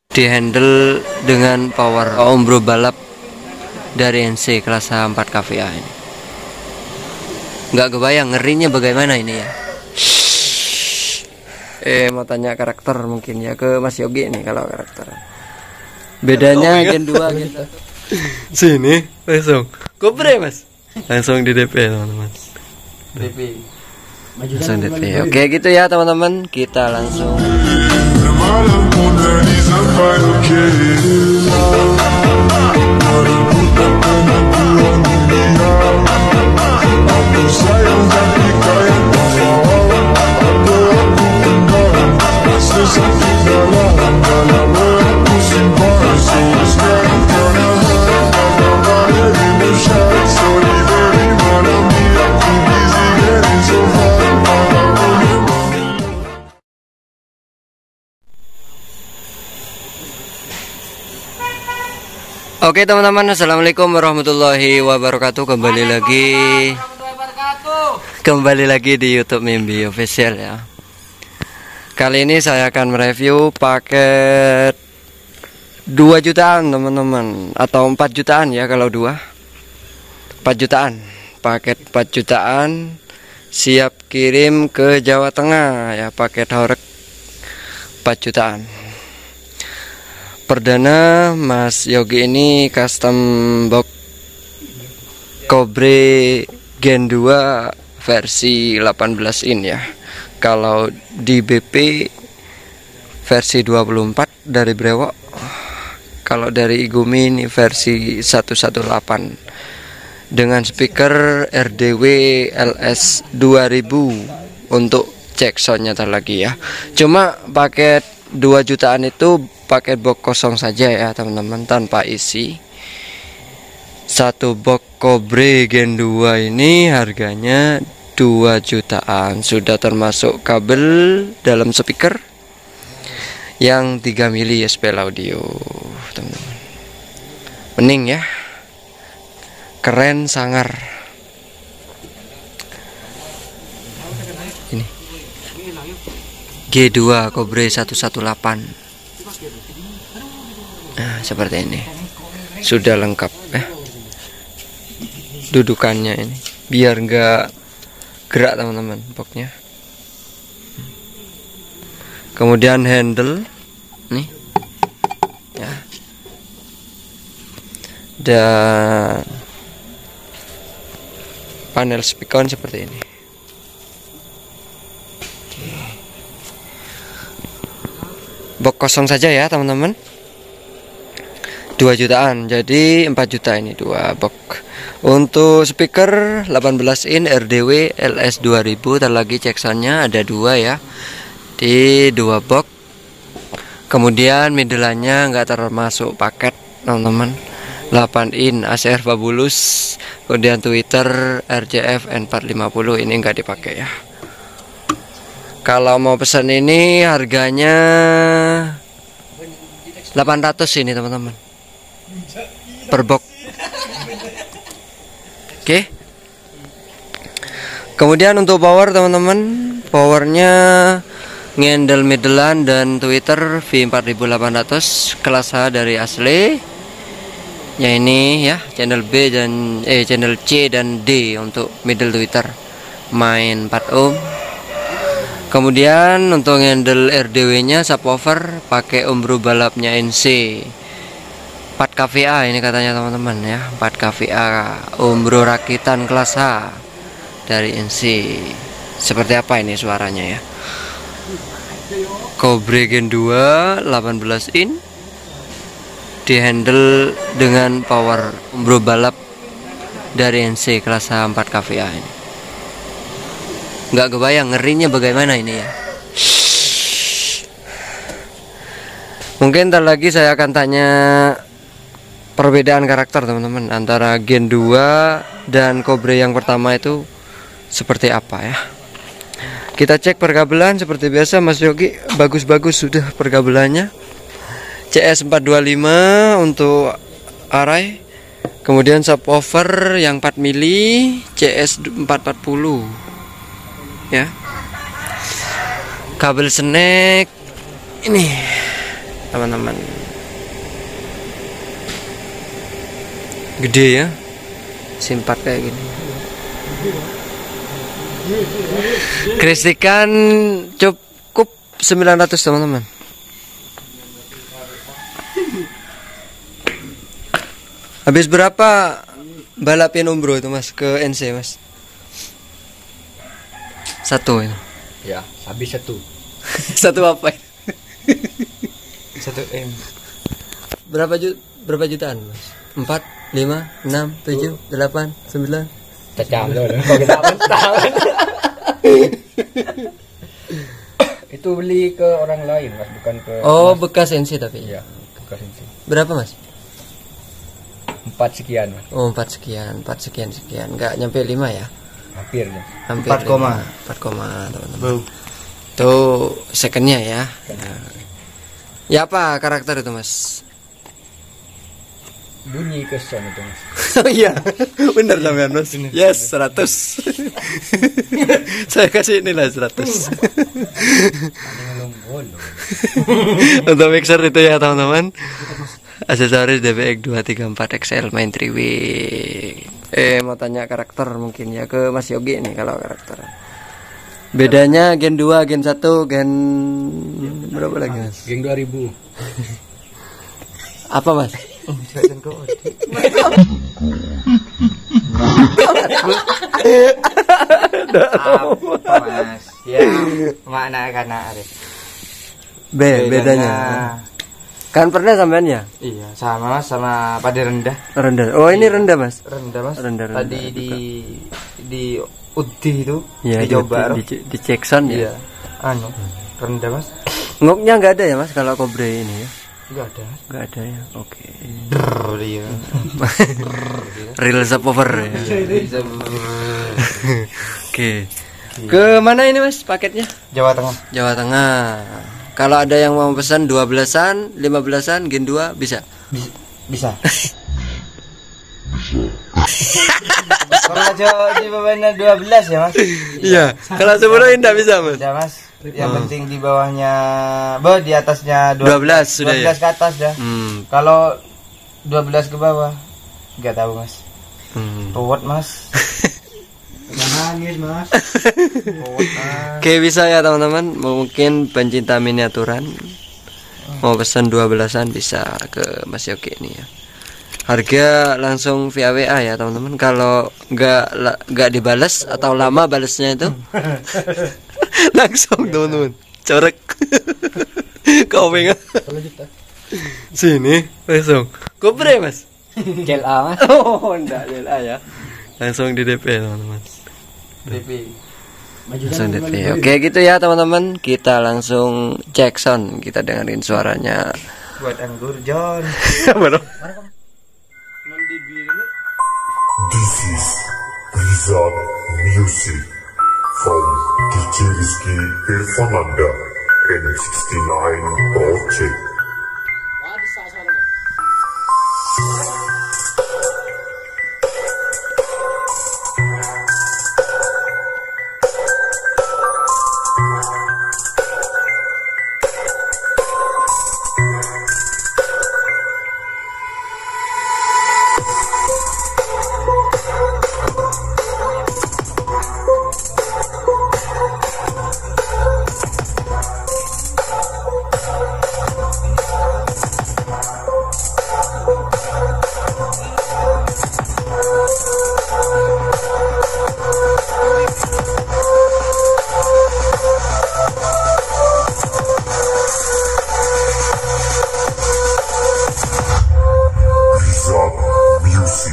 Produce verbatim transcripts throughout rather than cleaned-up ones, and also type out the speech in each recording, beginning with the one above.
di handle dengan power Umbro balap dari N C kelas H empat K V A ini. Nggak kebayang ngerinya bagaimana ini ya. Eh mau tanya karakter mungkin ya ke Mas Yogi nih kalau karakter. Bedanya Gen dua gitu. Sini langsung. Kobre Mas. Langsung di D P teman-teman. D P. Langsung D P. Oke gitu ya teman-teman. Kita langsung. Oke teman-teman, assalamualaikum warahmatullahi wabarakatuh. Kembali lagi Kembali lagi di YouTube Mimbi Official ya. Kali ini saya akan mereview paket dua jutaan teman-teman, atau empat jutaan ya kalau dua, empat jutaan. Paket empat jutaan siap kirim ke Jawa Tengah ya, paket horek empat jutaan. Perdana Mas Yogi ini custom box Kobre Gen dua versi delapan belas in ya. Kalau di B P versi dua puluh empat dari Brewok. Kalau dari Igumi ini versi seratus delapan belas dengan speaker R D W L S dua ribu untuk cek soundnya lagi ya. Cuma paket dua jutaan itu paket box kosong saja ya teman-teman, tanpa isi. Satu box Kobre Gen dua ini harganya dua jutaan, sudah termasuk kabel dalam speaker yang tiga mili S P L audio teman-teman. Bening ya, keren sangar. Ini G dua Kobre seratus delapan belas. Nah, seperti ini sudah lengkap ya dudukannya ini, biar enggak gerak teman-teman boxnya. Kemudian handle nih ya, dan panel speaker seperti ini. Box kosong saja ya teman-teman, dua jutaan, jadi empat juta ini dua box. Untuk speaker delapan belas in R D W L S dua ribu, terlagi cek soundnya ada dua ya di dua box. Kemudian midlannya nggak termasuk paket teman-teman, delapan in A C R Fabulous. Kemudian Twitter R J F N empat lima nol ini nggak dipakai ya. Kalau mau pesan ini harganya delapan ratus ini teman-teman per box. Oke. Kemudian untuk power teman-teman, powernya ngendel midland dan Twitter V empat delapan ratus kelas H dari asli. Ya ini ya, channel B dan eh channel C dan D untuk middle Twitter, main empat ohm. Kemudian untuk handle R D W-nya subwoofer pakai Umbro balapnya N C empat K V A ini katanya teman-teman ya, empat K V A Umbro rakitan kelas H dari N C. Seperti apa ini suaranya ya? Kobre Gen dua delapan belas in di handle dengan power Umbro balap dari N C kelas H empat K V A ini. Nggak kebayang ngerinya bagaimana ini ya. Mungkin ntar lagi saya akan tanya perbedaan karakter teman-teman antara Gen dua dan Kobre yang pertama itu seperti apa ya. Kita cek perkabelan seperti biasa. Mas Yogi bagus-bagus sudah perkabelannya. C S empat dua lima untuk array. Kemudian subwoofer yang empat mili C S empat empat nol ya. Kabel snack ini teman-teman. Gede ya. Simpat kayak gini. Kristikan cukup sembilan ratus teman-teman. Habis berapa balapin umbro itu Mas ke N C Mas? Satu ya. Ya, habis satu. Satu apa? Satu M. Berapa juta? Berapa jutaan Mas? Empat, lima, enam, tujuh, delapan, sembilan. Cacam loh. Kalau kita tahan. Itu beli ke orang lain Mas, bukan ke. Oh, bekas N C tapi. Iya, bekas itu. Berapa Mas? Empat sekian Mas. Oh, empat sekian, empat sekian sekian. Enggak nyampe lima ya? Hampir ya. Hampir Empat koma. empat koma teman-teman. Itu secondnya ya. Ya. Ya apa karakter itu Mas? Bunyi keson itu Mas. Oh iya, benar sampean Mas. Yes, seratus. Saya kasih nilai seratus. Untuk mixer itu ya teman-teman. Aksesoris D B X dua tiga empat X L main tiga W. Eh mau tanya karakter mungkin ya ke Mas Yogi nih kalau karakter. Bedanya Gen dua, Gen satu, Gen berapa lagi Mas? Gen dua ribu. Apa Mas? Apa Mas? Ya, mana karena ada. B bedanya. Kan pernah sampean ya? Iya, sama Mas, sama padi rendah. Rendah. Oh, ini rendah Mas. Rendah Mas. Rendah, rendah Tadi juga. di di Uti itu Ya, dicoba. di, di, di Jackson ya. Iya. Anu, rendah Mas. Ngoknya nggak ada ya Mas kalau Kobre ini ya? Enggak ada Mas. Nggak ada ya. Oke. Brrr, dia. Real subwoofer ya. Oke. Ke mana ini Mas paketnya? Jawa Tengah. Jawa Tengah. Kalau ada yang mau pesan dua belasan, lima belasan, Gen dua bisa. Bisa. Bisa. Kalau aja di bawahnya dua belas ya Mas. Iya, kalau sepuluh enggak bisa Mas. Udah Mas. Yang penting di bawahnya, bah di atasnya dua belas sudah dua belas ya. ke atas dah. Hmm. Kalau dua belas ke bawah enggak tahu Mas. Hmm. Ruwet Mas. Nangis Mas. Ruwet Mas. Oke bisa ya teman-teman. Mungkin pencinta miniaturan mau pesan dua belasan bisa ke Mas Yogi ini ya. Harga langsung via W A ya teman-teman. Kalau nggak nggak dibalas atau lama balasnya itu langsung teman-teman corek. Kau pengen sini langsung kobre Mas. Gel A Mas. Oh enggak Gel A ya. Langsung di D P teman-teman. D P. Langsung D P. Oke gitu ya teman-teman. Kita langsung cek sound. Kita dengerin suaranya. Buat anggur John. This is Rizal Music from D J Rizky Irfananda M sixty-nine Project. Rizal Music.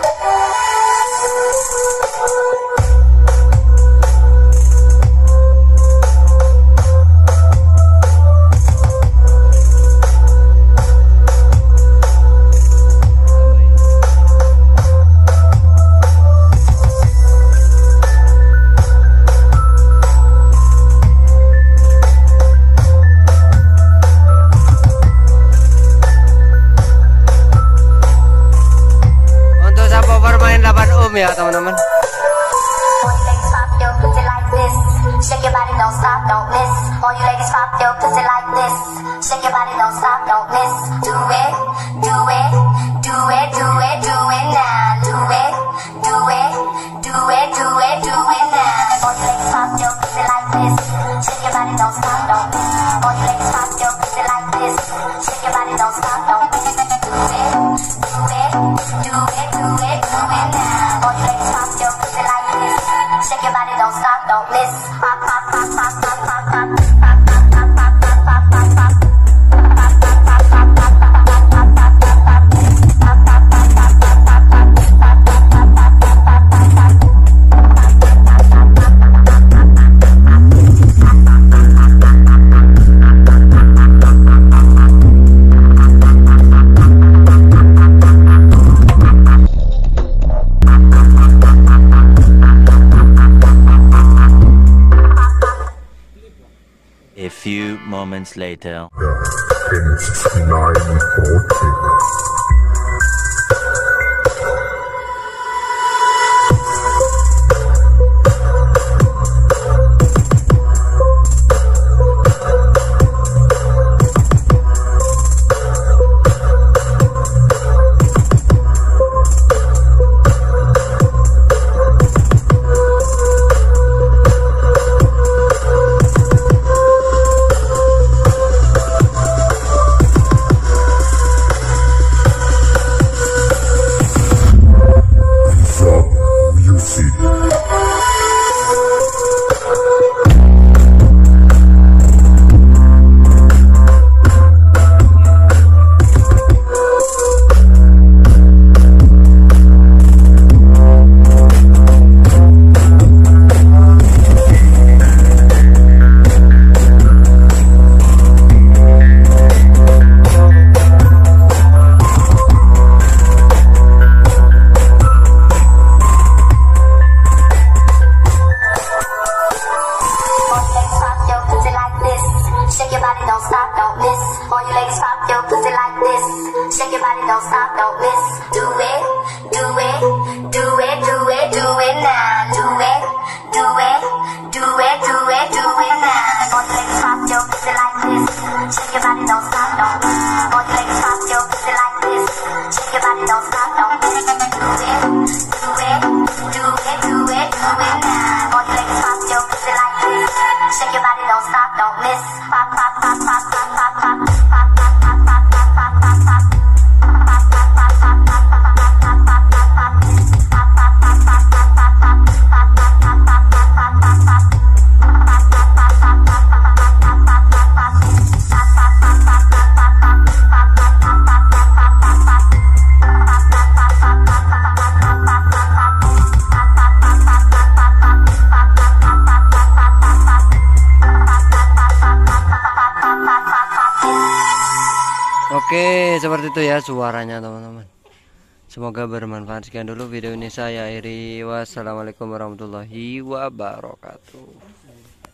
Untuk subwoofer main delapan ohm ya teman-teman. All you ladies pop your pussy like this. Shake your body, don't stop, don't miss. All you ladies pop your pussy like this. Shake your body, don't stop, don't miss. Do it, do it, do it, do it, do it now. don't miss. Pop, pop, pop, pop, pop, pop, pop, pop, pop, pop, pop, pop, pop, pop. A few moments later. N sixty-nine Project. Shake your body, don't stop, don't miss. All you ladies pop your pussy like this. Shake your body, don't stop, don't miss. Do it, do it, do it, do it, do it now. Do it, do it, do it, do it, do it now. All you ladies pop your pussy like this. Shake your body, don't stop, don't miss. All you ladies pop your pussy like this. Shake your body, don't stop, don't miss. Do it, do it, do it, do it, do it now. All you ladies pop your pussy like this. Shake your body, don't stop, don't miss. Pop, pop, pop, pop, pop, pop, pop, pop, pop, pop, pop, pop, pop, pop, pop. Oke, seperti itu ya suaranya teman-teman. Semoga bermanfaat. Sekian dulu video ini, saya akhiri. Wassalamualaikum warahmatullahi wabarakatuh.